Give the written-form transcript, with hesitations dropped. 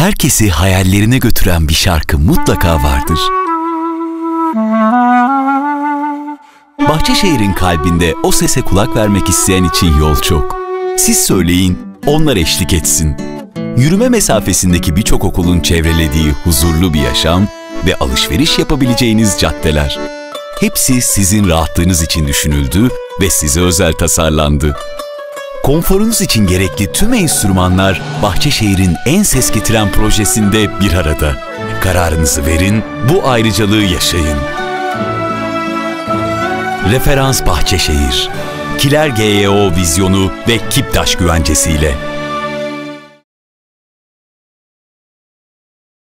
herkesi hayallerine götüren bir şarkı mutlaka vardır. Bahçeşehir'in kalbinde o sese kulak vermek isteyen için yol çok. Siz söyleyin, onlar eşlik etsin. Yürüme mesafesindeki birçok okulun çevrelediği huzurlu bir yaşam ve alışveriş yapabileceğiniz caddeler. Hepsi sizin rahatlığınız için düşünüldü ve size özel tasarlandı. Konforunuz için gerekli tüm enstrümanlar Bahçeşehir'in en ses getiren projesinde bir arada. Kararınızı verin, bu ayrıcalığı yaşayın. Referans Bahçeşehir. Kiler GYO vizyonu ve Kiptaş güvencesiyle.